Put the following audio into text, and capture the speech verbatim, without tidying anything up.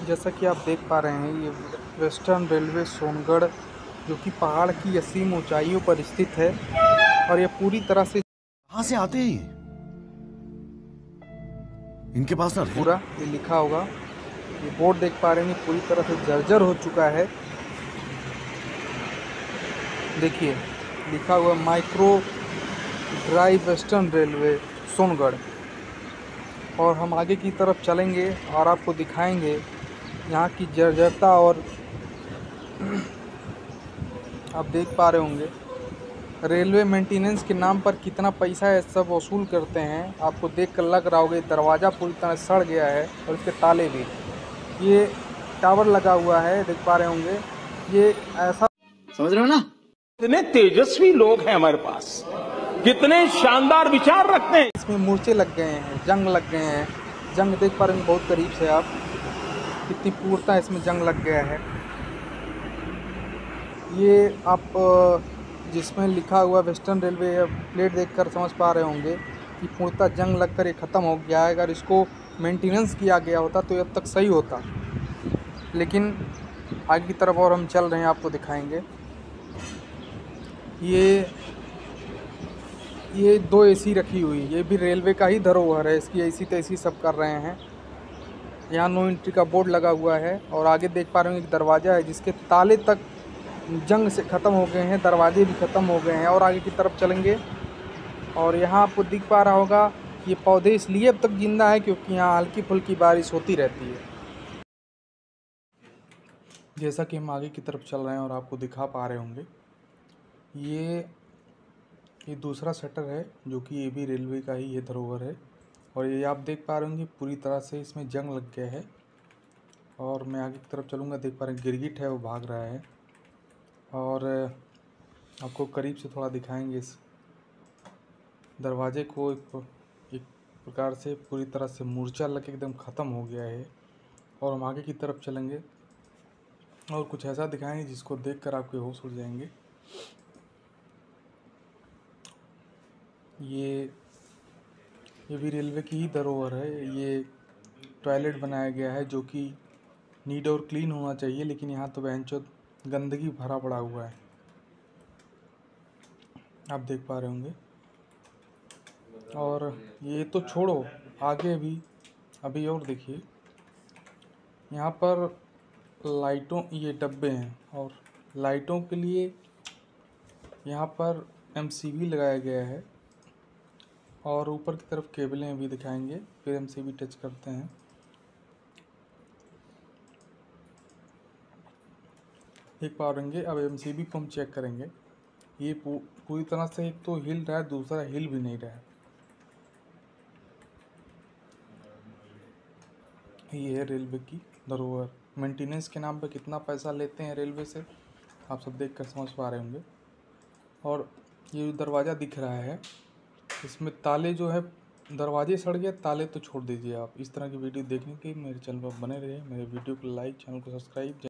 जैसा कि आप देख पा रहे हैं, ये वेस्टर्न रेलवे सोनगढ़ जो कि पहाड़ की असीम ऊंचाइयों पर स्थित है और ये पूरी तरह से कहां से आते हैं ये? इनके पास ना पूरा ये लिखा होगा, ये बोर्ड देख पा रहे हैं, पूरी तरह से जर्जर हो चुका है। देखिए लिखा हुआ micro drive western railway Songadh. और हम आगे की तरफ चलेंगे और आपको दिखाएंगे यहाँ की जर्जरता। और आप देख पा रहे होंगे रेलवे मेंटेनेंस के नाम पर कितना पैसा है सब वसूल करते हैं। आपको देख कर लग रहा होगा दरवाज़ा पूरी तरह सड़ गया है और इसके ताले भी। ये टावर लगा हुआ है, देख पा रहे होंगे। ये ऐसा, समझ रहे हो ना? कितने तेजस्वी लोग हैं हमारे पास, कितने शानदार विचार रखते हैं। इसमें मूर्छे लग गए हैं, जंग लग गए हैं। जंग देख पा रहे हैं बहुत करीब से आप, कितनी पूर्णता इसमें जंग लग गया है। ये आप जिसमें लिखा हुआ वेस्टर्न रेलवे प्लेट देखकर समझ पा रहे होंगे कि पूर्णतः जंग लगकर ये ख़त्म हो गया है। अगर इसको मेंटेनेंस किया गया होता तो अब तक सही होता, लेकिन आगे की तरफ और हम चल रहे हैं, आपको दिखाएंगे। ये ये दो एसी रखी हुई, ये भी रेलवे का ही धरोहर है। इसकी एसी तैसी सब कर रहे हैं। यहाँ नो एंट्री का बोर्ड लगा हुआ है और आगे देख पा रहे हैं एक दरवाज़ा है जिसके ताले तक जंग से ख़त्म हो गए हैं, दरवाजे भी ख़त्म हो गए हैं। और आगे की तरफ चलेंगे और यहाँ आपको दिख पा रहा होगा ये पौधे इसलिए अब तक जिंदा है क्योंकि यहाँ हल्की फुल्की बारिश होती रहती है। जैसा कि हम आगे की तरफ चल रहे हैं और आपको दिखा पा रहे होंगे, ये ये दूसरा शटर है जो कि ये भी रेलवे का ही ये धरोहर है। और ये आप देख पा रहे होंगे पूरी तरह से इसमें जंग लग गया है। और मैं आगे की तरफ चलूँगा, देख पा रहे हैं गिरगिट है वो भाग रहा है। और आपको करीब से थोड़ा दिखाएंगे इस दरवाजे को। एक, एक प्रकार से पूरी तरह से मूर्छा लग एकदम ख़त्म हो गया है। और हम आगे की तरफ चलेंगे और कुछ ऐसा दिखाएंगे जिसको देखकर आपके होश उड़ जाएंगे। ये ये भी रेलवे की ही धरोहर है। ये टॉयलेट बनाया गया है जो कि नीट और क्लीन होना चाहिए, लेकिन यहाँ तो बेंचो गंदगी भरा पड़ा हुआ है, आप देख पा रहे होंगे। और ये तो छोड़ो, आगे भी अभी और देखिए, यहाँ पर लाइटों ये डब्बे हैं और लाइटों के लिए यहाँ पर एमसीबी लगाया गया है। और ऊपर की तरफ केबलें भी दिखाएंगे, फिर एमसीबी टच करते हैं। देख पाएंगे अब एमसीबी को हम चेक करेंगे। ये पू, पूरी तरह से एक तो हिल रहा है, दूसरा हिल भी नहीं रहा है। ये है रेलवे की धरोहर। मेंटेनेंस के नाम पर कितना पैसा लेते हैं रेलवे से आप सब देख कर समझ पा रहे होंगे। और ये जो दरवाज़ा दिख रहा है इसमें ताले जो है, दरवाजे सड़ गए, ताले तो छोड़ दीजिए आप। इस तरह की वीडियो देखने के लिए मेरे चैनल पर बने रहिए। मेरे वीडियो को लाइक, चैनल को सब्सक्राइब।